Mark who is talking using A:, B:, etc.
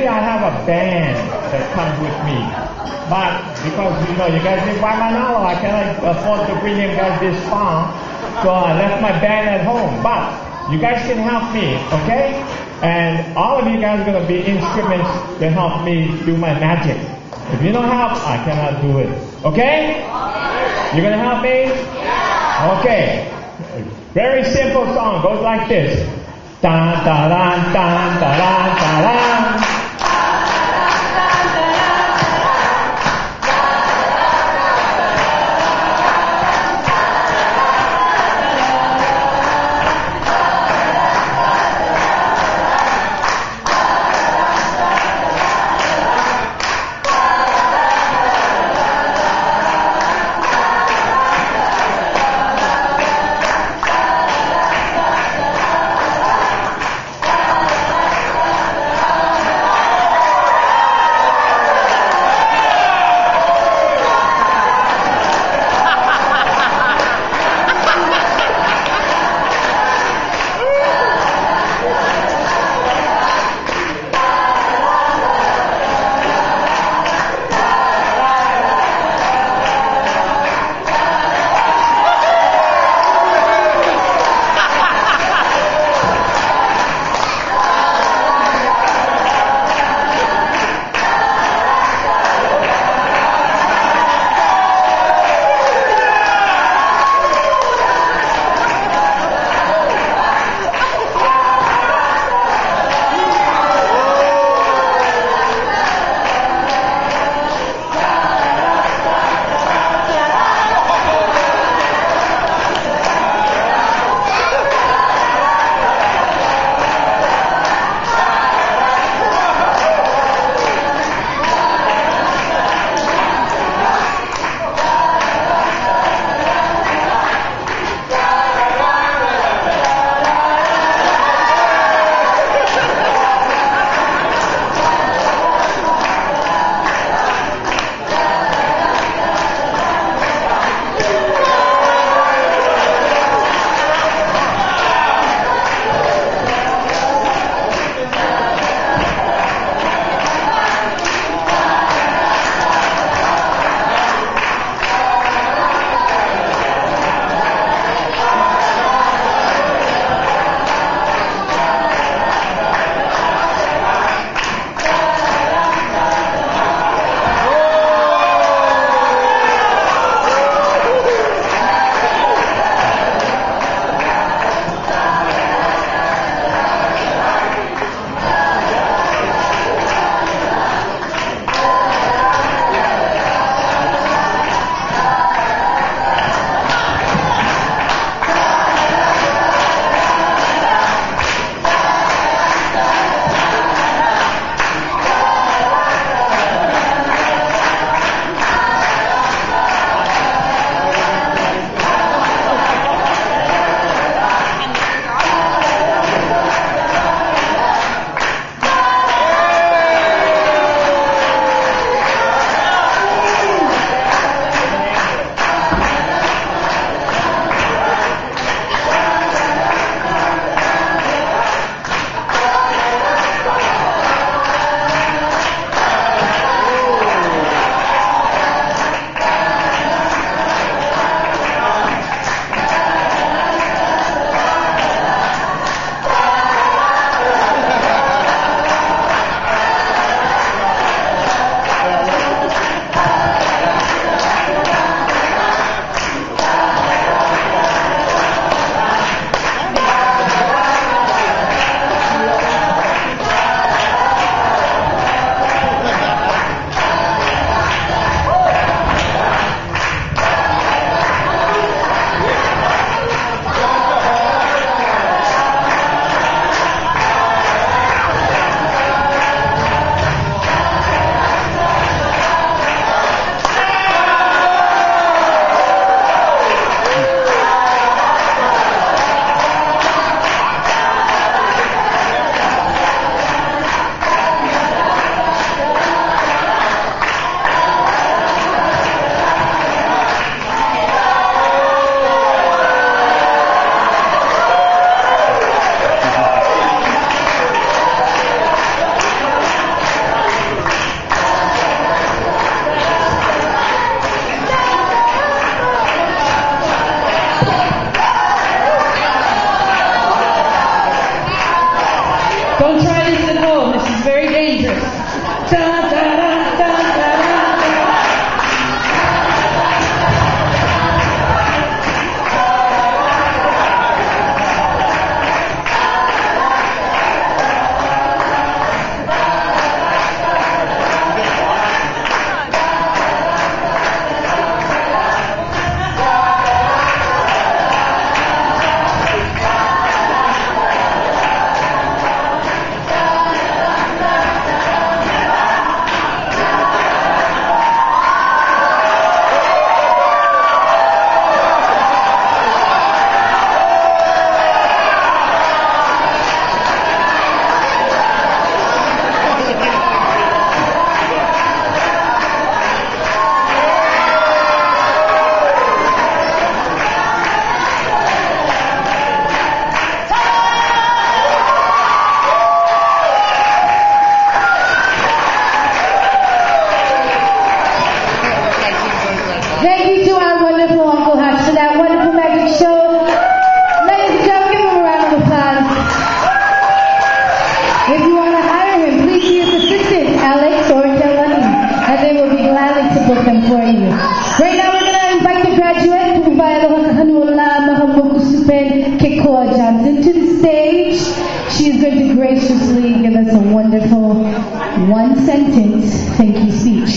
A: Usually I have a band that comes with me. But because, you guys live by Manalo, I cannot afford to bring you guys this far. So I left my band at home. But you guys can help me, okay? And all of you guys are going to be instruments to help me do my magic. If you don't help, I cannot do it. Okay? You're going to help me? Okay. Very simple song. Goes like this. Dun, dun, dun, dun, dun, dun, dun, dun.
B: spin Kikoa Johnson to the stage. She is going to graciously give us a wonderful one-sentence thank you speech.